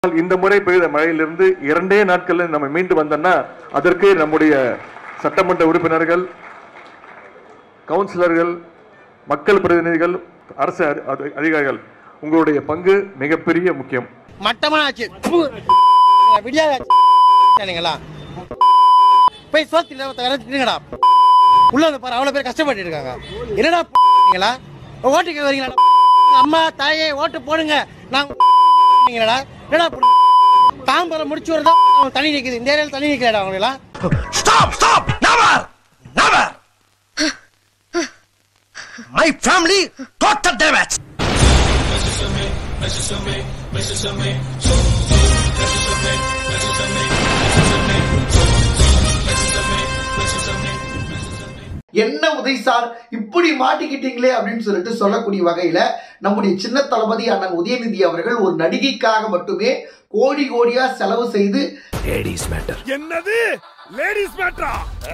இந்த முறை பெய்த மழையிலிருந்து 2 நாட்களில் நம்ம மீண்டு வந்தோம்னா அதற்கு நம்முடைய சட்டமன்ற உறுப்பினர்கள், கவுன்சிலர்கள், மக்கள் பிரதிநிதிகள், அரசு அதிகாரிகள் உங்களுடைய பங்கு மிகப்பெரிய முக்கியம். மட்டமாச்சு போய் சோத்துங்கடா உள்ள பாரு, அவ்வளவு பேர் கஷ்டப்பட்டு இருக்காங்க. என்னடா ஓட்டுக்கு வரீங்களா? அம்மா தாயே ஓட்டு போடுங்க. நாங்க தாம்பரம் முடிச்சு வரதான் தண்ணி நிக்குது. இந்த ஏரியால தண்ணி நிக்கலடா அவங்களா. Stop! Stop! Never! Never! My family total damage. என்ன உதய் சார் இப்படி மாட்டிக்கிட்டீங்களே அப்படின்னு சொல்லிட்டு சொல்லக்கூடிய வகையில நம்முடைய சின்ன தளபதி அண்ணன் உதயநிதி அவர்கள் ஒரு நடிகைக்காக மட்டுமே கோடி கோடியா செலவு செய்து Ladies matter. என்னது லேடிஸ் மேட்டரா?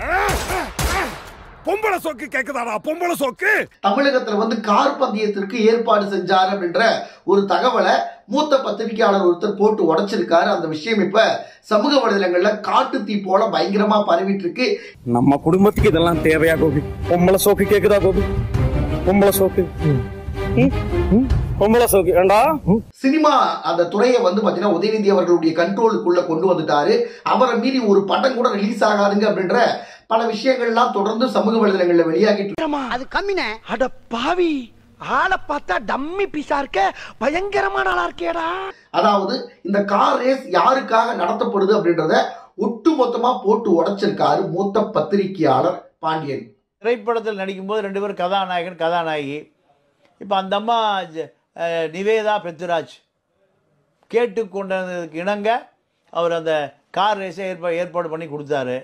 பொம்பளை சோக்கு கேக்குதாடா? பொம்பளை சோக்கு தமிழகத்துல வந்து கார் பந்தயத்திற்கு ஏற்பாடு செஞ்சார் அப்படின்ற ஒரு தகவலை மூத்த பத்திரிகையாளர் ஒருத்தர் போட்டு உடைச்சிருக்காரு. அந்த விஷயம் இப்ப சமூக வலைதளங்கள்ல காட்டு தீ போல பயங்கரமா பரவிட்டு இருக்கு. நம்ம குடும்பத்துக்கு இதெல்லாம் தேவையா கோபி? பொம்பளை சோக்கு கேக்குதா கோபி? பொம்பளை சோக்கு பொம்பளை சோக்கு ஏண்டா? சினிமா அந்த துறையை வந்து பாத்தீங்கன்னா உதயநிதி அவர்களுடைய கண்ட்ரோலுக்குள்ள கொண்டு வந்துட்டாரு. அவரை மீறி ஒரு படம் கூட ரிலீஸ் ஆகாதுங்க அப்படின்ற பல விஷயங்கள்லாம் தொடர்ந்து சமூக வலைதளங்கள்ல வெளியாகிட்டு. அது கம்மினே. அட பாவி, ஆளை பார்த்தா டம்மி பீஸா இருக்க, பயங்கரமான ஆளா இருக்கேடா. அதாவது இந்த கார் ரேஸ் யாருக்காக நடத்தப்படுது அப்படின்றத ஒட்டு மொத்தமா போட்டு உடைச்சிருக்காரு மூத்த பத்திரிகையாளர் பாண்டியன். திரைப்படத்தில் நடிக்கும்போது 2 பேரும் கதாநாயகன் கதாநாயகி. இப்போ அந்த அம்மா நிவேதா பெத்துராஜ் கேட்டுக்கொண்டதுக்கு இணங்க அவர் அந்த கார் ரேஸை ஏற்பாடு பண்ணி கொடுத்தாரு.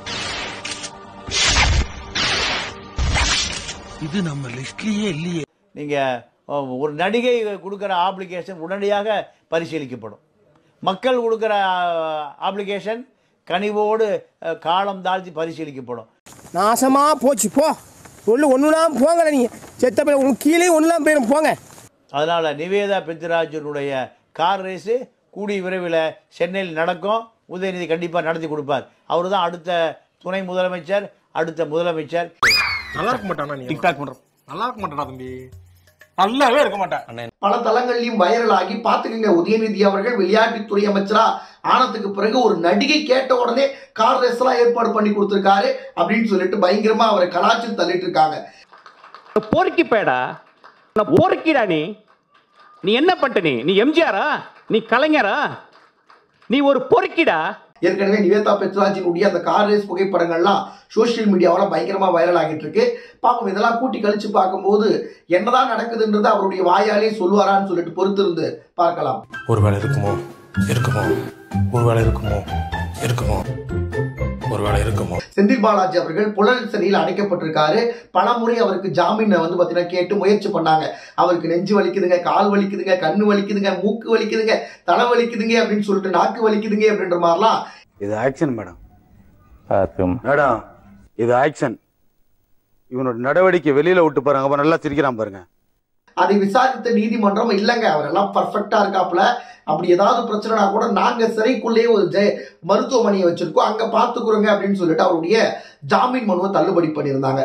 இது நம்ம லிஸ்ட்லயே இல்லையே. நீங்கள் ஒரு நடிகை கொடுக்குற ஆப்ளிகேஷன் உடனடியாக பரிசீலிக்கப்படும். மக்கள் கொடுக்குற ஆப்ளிகேஷன் கனிவோடு காலம் தாழ்த்தி பரிசீலிக்கப்படும். நாசமா போச்சு போ. ஒன்றுலாம் போங்க, நீங்கள் செத்த போய் உங்களுக்கு கீழே ஒன்றுலாம் போயிடும் போங்க. அதனால் நிவேதா பெத்துராஜனுடைய கார் ரேஸு கூடிய விரைவில் சென்னையில் நடக்கும். உதயநிதி கண்டிப்பாக நடத்தி கொடுப்பார். அவர் தான் அடுத்த துணை முதலமைச்சர், அடுத்த முதலமைச்சர். நல்லா இருக்க மாட்டானா? நீ டிக்டாக் பண்றோம். நல்லா இருக்க மாட்டானா தம்பி? நல்லாவே இருக்க மாட்டேன். பல தளங்கள்லயும் வைரல் ஆகி பாத்துக்கங்க. உதயநிதி அவர்கள் விளையாட்டுத்துறை அமைச்சரா ஆனதுக்கு பிறகு ஒரு நடிகை கேட்ட உடனே கார் ரேஸ் எல்லாம் ஏற்பாடு பண்ணி கொடுத்திருக்காரு அப்படின்னு சொல்லிட்டு பயங்கரமா அவரை கலாச்சி தள்ளிட்டு இருக்காங்க. பொறுக்கி பேடா, பொறுக்கிடா. நீ என்ன பண்ணிட்ட? நீ எம்ஜிஆரா? நீ கலைஞரா? நீ ஒரு பொறுக்கிடா. ஏற்கனவே நிவேதா பெத்ராஜினுடைய அந்த கார் ரேஸ் புகைப்படங்கள்லாம் சோசியல் மீடியாவில பயங்கரமா வைரல் ஆகிட்டு இருக்கு. பாப்போம், இதெல்லாம் கூட்டி கழிச்சு பார்க்கும்போது என்னதான் நடக்குதுன்றது அவருடைய வாயாலே சொல்லுவாரான்னு சொல்லிட்டு பொறுத்திருந்து பார்க்கலாம். ஒருவேளை இருக்குமோ இருக்குமோ, ஒருவேளை இருக்குமோ இருக்குமோ, ஒருவேளை இருக்குமோ. செந்தில் பாலாஜி அவர்கள் புழல் சிறையில் அடைக்கப்பட்டிருக்காரு. பலமுறை அவருக்கு ஜாமீன் வந்து பாத்தீங்கன்னா கேட்டு முயற்சி பண்ணாங்க. அவருக்கு நெஞ்சு வலிக்குதுங்க, கால் வலிக்குதுங்க, கண்ணு வலிக்குதுங்க, மூக்கு வலிக்குதுங்க, தலை வலிக்குதுங்க அப்படின்னு சொல்லிட்டு நாக்கு வலிக்குதுங்க அப்படின்ற மாதிரிலாம். இது ஆக்ஷன் மேடம். மேடம் இது ஆக்ஷன். இவனோட நடவடிக்கை வெளியில விட்டு பாருங்க, அப்ப நல்லா சிரிக்கிறான் பாருங்க. அதை விசாரித்த நீதிமன்றம் இல்லங்க அவரெல்லாம் பர்ஃபெக்டா இருக்காப்புல, அப்படி ஏதாவது பிரச்சனைனா கூட நாங்க சிறைக்குள்ளேயே ஒரு மருத்துவமனையை வச்சிருக்கோம், அங்க பாத்துக்கிறோங்க அப்படின்னு சொல்லிட்டு அவருடைய ஜாமீன் மனுவை தள்ளுபடி பண்ணியிருந்தாங்க.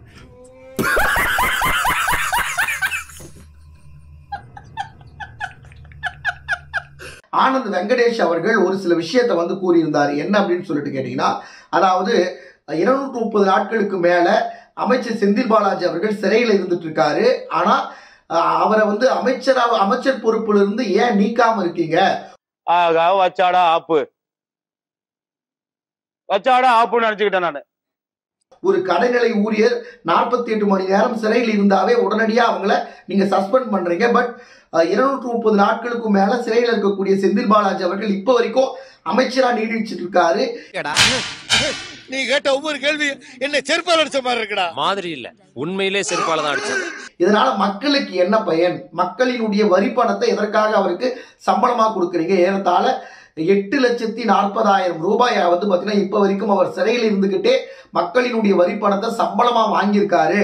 ஆனந்த் வெங்கடேஷ் அவர்கள் ஒரு சில விஷயத்தை வந்து கூறியிருந்தார். என்ன அப்படின்னு சொல்லிட்டு கேட்டீங்கன்னா, அதாவது 230 நாட்களுக்கு மேல அமைச்சர் செந்தில் பாலாஜி அவர்கள் சிறையில் இருந்துட்டு இருக்காரு. ஆனா அவரை வந்து அமைச்சர் பொறுப்புல இருந்து ஏன் நீக்காம இருக்கீங்க? வச்சாடா ஆப்பு, வச்சாடா ஆப்புன்னு நினைச்சுக்கிட்டேன் நானு. ஒரு கடைநிலை ஊழியர் 48 மணி நேரம் சிறையில் இருந்தாவே உடனடியா அவங்கள நீங்க சஸ்பெண்ட் பண்றீங்க. பட் 230 நாட்களுக்கு மேல சிறையில் இருக்கக்கூடிய செந்தில் பாலாஜி அவர்கள் இப்ப வரைக்கும் அமைச்சரா நீடிச்சிட்டு இருக்காரு. நீ கேட்ட ஒவ்வொரு கேள்வி என்ன செருப்பால அடிச்ச மாதிரி இருக்குடா. மாதிரி இல்ல, உண்மையிலே செருப்பால தான் அடிச்சது. இதனால மக்களுக்கு என்ன பயன்? மக்களினுடைய வரி பணத்தை எதற்காக அவருக்கு சம்பளமா கொடுக்குறீங்க? ஏறத்தாழ 8,40,000 ரூபாய் வந்து பாத்தீங்கன்னா இப்ப வரைக்கும் அவர் சிறையில் இருந்துகிட்டே மக்களினுடைய வரி பணத்தை சம்பளமா வாங்கியிருக்காரு.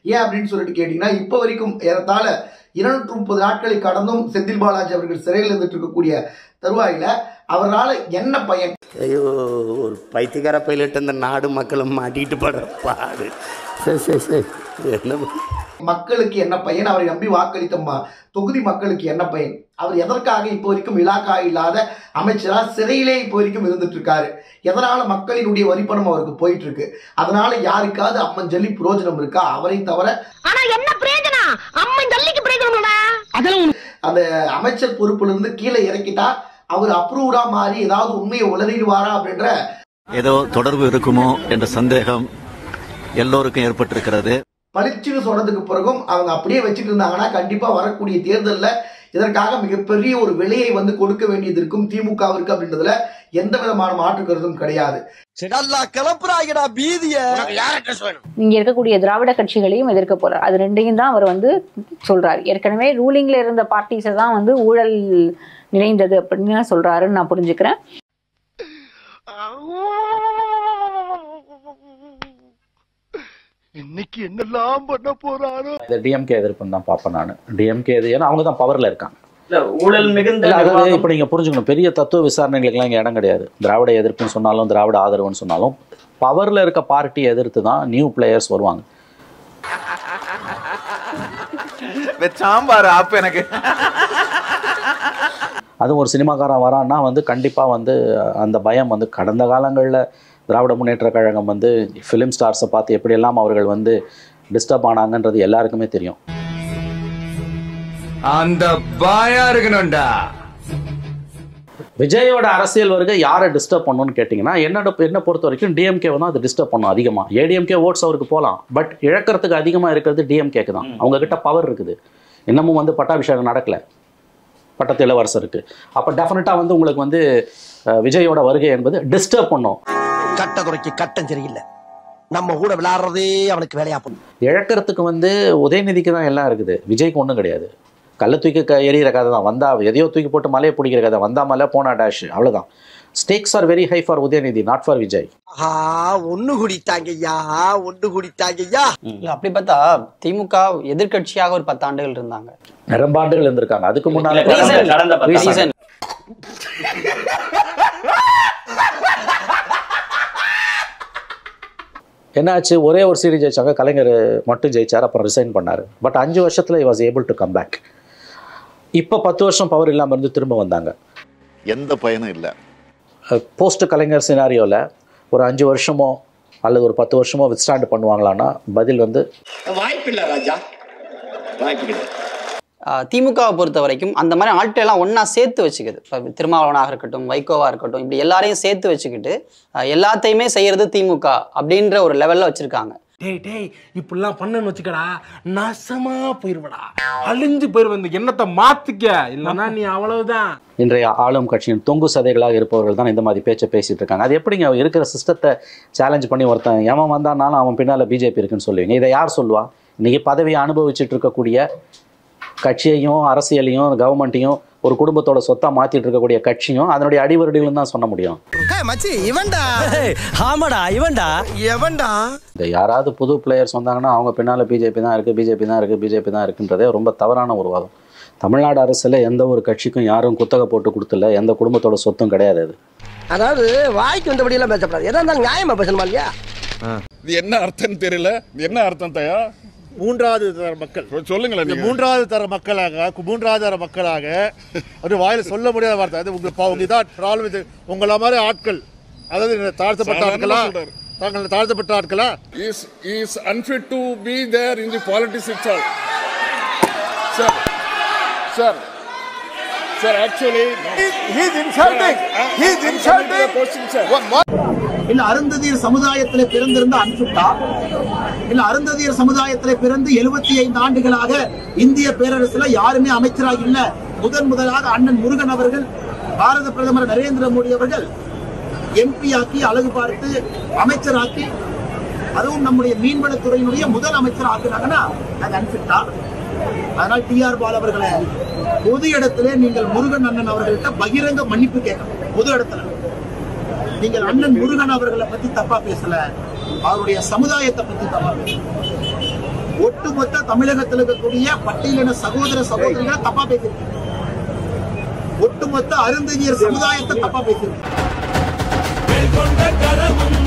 ஏன் அப்படின்னு சொல்லிட்டு கேட்டீங்கன்னா, இப்போ வரைக்கும் ஏறத்தாழ 230 நாட்களை கடந்தும் செந்தில் பாலாஜி அவர்கள் சிறையில் இருந்துட்டு இருக்கக்கூடிய தருவாயில அவரால் என்ன பயன்? ஐயோ, ஒரு பைத்தியக்கார பைலட் இந்த நாடு மக்களும் மாட்டிட்டு படுற பாடு. சரி சரி சரி, என்ன மக்களுக்கு என்ன பயன்? அவரை நம்பி வாக்களித்த தொகுதி மக்களுக்கு என்ன பயன்? அவர் எதற்காக இப்போ வரைக்கும் இலாக்கா இல்லாத அமைச்சரா சிறையிலே இப்போ வரைக்கும் இருந்துட்டு இருக்காரு? எதனால மக்களினுடைய வரிப்பணம் அவருக்கு போயிட்டு இருக்கு? அதனால யாருக்காவது அம்மன் ஜல்லி பிரயோஜனம் இருக்கா? அவரை தவிர என்ன பிரயோஜனம்? அம்மன் ஜல்லிக்கு பிரயோஜனம். அந்த அமைச்சர் பொறுப்புல இருந்து கீழே இறக்கிட்டா அவர் அப்ரூவ்டா மாறி ஏதாவது உண்மையை உளறிடுவாரா அப்படின்ற ஏதோ தொடர்பு இருக்குமோ என்ற சந்தேகம் எல்லோருக்கும் ஏற்பட்டிருக்கிறது. பளிச்சுன்னு சொன்னதுக்கு பிறகும் அவங்க அப்படியே வச்சுட்டு இருந்தாங்கன்னா கண்டிப்பா வரக்கூடிய தேர்தலில் இதற்காக மிகப்பெரிய ஒரு விலையை வந்து கொடுக்க வேண்டியது இருக்கும் திமுகவிற்கு அப்படின்றதுல எந்த விதமான மாற்று கருத்தும் கிடையாது. இங்க இருக்கக்கூடிய திராவிட கட்சிகளையும் எதிர்க்க போறார். அது ரெண்டையும் தான் அவர் வந்து சொல்றாரு. ஏற்கனவே ரூலிங்ல இருந்த பார்ட்டிஸை தான் வந்து ஊழல் நிறைந்தது அப்படின்னு சொல்றாருன்னு நான் புரிஞ்சுக்கிறேன். இன்னைக்கு என்னெல்லாம் பண்ண போறாரோ. இந்த டிஎம்கே எதிர்ப்புன்னு தான் பார்ப்பேன் நான். டிஎம்கே எது, ஏன்னா அவங்க தான் பவர்ல இருக்காங்க. ஊழல் மிகுந்த அதாவது இப்போ நீங்க புரிஞ்சுக்கணும், பெரிய தத்துவ விசாரணைகளுக்கெல்லாம் இங்கே இடம் கிடையாது. திராவிட எதிர்ப்புன்னு சொன்னாலும் திராவிட ஆதரவுன்னு சொன்னாலும் பவர்ல இருக்க பார்ட்டியை எதிர்த்து தான் நியூ பிளேயர்ஸ் வருவாங்க. சாம்பார் ஆப் எனக்கு அதுவும் ஒரு சினிமாக்காரன் வரான்னா வந்து கண்டிப்பாக வந்து அந்த பயம் வந்து கடந்த காலங்களில் திராவிட முன்னேற்ற கழகம் வந்து ஃபிலிம் ஸ்டார்ஸை பார்த்து எப்படியெல்லாம் அவர்கள் வந்து டிஸ்டர்ப் ஆனாங்கன்றது எல்லாருக்குமே தெரியும். அந்த பாயா இருக்கணும்டா. விஜயோட அரசியல் வருகை யாரை டிஸ்டர்ப் பண்ணணும்னு கேட்டிங்கன்னா என்ன பொறுத்த வரைக்கும் டிஎம்கே வந்து அது டிஸ்டர்ப் பண்ணும் அதிகமாக. ஏடிஎம்கே ஓட்ஸ் அவருக்கு போகலாம், பட் இழக்கிறதுக்கு அதிகமாக இருக்கிறது டிஎம்கேக்கு தான். அவங்கக்கிட்ட பவர் இருக்குது. இன்னமும் வந்து பட்டாபிஷேகம் நடக்கலை, பட்டத்து இளவரசருக்கு. அப்போ டெஃபினட்டாக வந்து உங்களுக்கு வந்து விஜயோட வருகை என்பது டிஸ்டர்ப் பண்ணும். கட்ட குறைக்கு கட்டம் சரியில்லை, நம்ம கூட விளையாடுறதே அவனுக்கு வேலையா பண்ணும். இழக்கிறதுக்கு வந்து உதயநிதிக்கு தான் எல்லாம் இருக்குது, விஜய்க்கு ஒன்றும் கிடையாது. கல்ல தூக்கி எறிகிற கதை தான். வந்தா எதையோ தூக்கி போட்டு மலையை பிடிக்கிற கதை. வந்தா மலை போனா டேஷ், அவ்வளோதான். Stakes are very high for Udhayanidhi, not for Vijay. ஒண்ணு குடித்தாங்கய்யா, ஒண்ணு குடித்தாங்கய்யா. அப்படி பார்த்தா திமுக எதிர்கட்சியாக ஒரு 10 ஆண்டுகள் இருந்தாங்க, ரொம்ப ஆண்டுகள் இருந்திருக்காங்க. அதுக்கு முன்னால என்னாச்சு, ஒரே ஒரு சீரீஸ் ஜெயிச்சாங்க, கலைஞர் மட்டும் ஜெயிச்சார், அப்புறம் ரிசைன் பண்ணார். பட் 5 வருஷத்துல he was able to come back. இப்போ 10 வருஷம் பவர் இல்லாமல் இருந்து திரும்ப வந்தாங்க. எந்த பயனும் இல்லை. போஸ்ட் கலைஞர் சினாரியோவில் ஒரு 5 வருஷமோ அல்லது ஒரு 10 வருஷமோ வித்ஸ்டாண்ட் பண்ணுவாங்களான்னா பதில் வந்து வாய்ப்பில்லை ராஜா, வாய்ப்பில்லை. திமுகவை பொறுத்த வரைக்கும் அந்த மாதிரி ஆட்கள் எல்லாம் ஒன்னா சேர்த்து வச்சுக்குது. இப்போ திருமாவளவனாக இருக்கட்டும், வைகோவா இருக்கட்டும், இப்படி எல்லாரையும் சேர்த்து வச்சுக்கிட்டு எல்லாத்தையுமே செய்யறது திமுக அப்படின்ற ஒரு லெவல்ல வச்சிருக்காங்க. டேய் டேய் இப்படிலாம் பண்ணன்னு வச்சுக்கடா, நாசமா போயிருவடா, அழிஞ்சு போயிருவ. இந்த எண்ணத்தை மாத்திக்க, இல்லைன்னா நீ அவ்வளவுதான். இன்றைய ஆளும் கட்சியின் தொங்கு சதைகளாக இருப்பவர்கள் தான் இந்த மாதிரி பேச்சை பேசிட்டு இருக்காங்க. அது எப்படிங்க இருக்கிற சிஸ்டத்தை சேலஞ்ச் பண்ணி ஒருத்தன் எவன் வந்தானாலும் அவன் பின்னால பிஜேபி இருக்குன்னு சொல்லுவீங்க? இதை யார் சொல்லுவா? இன்னைக்கு பதவியை அனுபவிச்சுட்டு இருக்கக்கூடிய கட்சியையும் அரசியலையும் கவர்மெண்ட்டையும் ஒரு குடும்பத்தோட சொத்தா மாத்திட்டு இருக்கக்கூடிய கட்சியும் அதனுடைய அடிவருடிகளும் தான் சொல்ல முடியும். யாராவது புது பிளேயர்ஸ் வந்தாங்கன்னா அவங்க பின்னால பிஜேபி தான் இருக்கு, பிஜேபி தான் இருக்கு, பிஜேபி தான் இருக்குன்றதே ரொம்ப தவறான ஒரு வாதம். தமிழ்நாடு அரசுல எந்த ஒரு கட்சிக்கும் யாரும் குத்தகை போட்டு கொடுத்துல, எந்த குடும்பத்தோட சொத்தும் கிடையாது. அது அதாவது வாய்க்கு வந்தபடி எல்லாம் பேசப்படாது, எதா இருந்தாலும் நியாயமா பேசணுமா இல்லையா? இது என்ன அர்த்தம் தெரியல. என்ன அர்த்தம் தயா? மூன்றாவது தர மக்கள் சொல்லுங்களேன். மூன்றாவது தர மக்களாக அது வாயில சொல்ல முடியாத வார்த்தை. அது உங்க இதான் ப்ராப்ளம். இது உங்கள மாதிரி ஆட்கள், அதாவது தாழ்த்தப்பட்ட ஆட்களா, தாங்கள் தாழ்த்தப்பட்ட ஆட்களா is unfit to be there in the politics itself. Sir, actually he is insulting. இல்ல அருந்ததியர் சமுதாயத்திலே பிறந்திருந்த அன்பிட்டா, இல்ல அருந்ததியர் சமுதாயத்திலே பிறந்து 75 ஆண்டுகளாக இந்திய பேரரசுல யாருமே அமைச்சராக இல்ல. முதலாக அண்ணன் முருகன் அவர்கள் பாரத பிரதமர் நரேந்திர மோடி அவர்கள் எம்பி ஆக்கி, அழகு பார்த்து அமைச்சராக்கி, அதுவும் நம்முடைய மீன்வளத்துறையினுடைய முதல் அமைச்சர் ஆக்குனாங்கன்னா அது அன்பிட்டா? அதனால் டிஆர் பால் அவர்களை பொது இடத்திலே நீங்கள் முருகன் அண்ணன் அவர்கள்ட்ட பகிரங்க மன்னிப்பு கேட்கணும். பொது இடத்துல நீங்கள் அண்ணன் முருகன் அவர்களை பத்தி தப்பா பேசல, அவருடைய சமுதாயத்தை பத்தி தப்பா பேசல. ஒட்டுமொத்த தமிழகத்தில் இருக்கக்கூடிய பட்டியலின சகோதர சகோதரிகளை தப்பா பேசியிருக்கீங்க. ஒட்டுமொத்த அருந்ததியர் சமுதாயத்தை தப்பா பேசியிருக்கீங்க.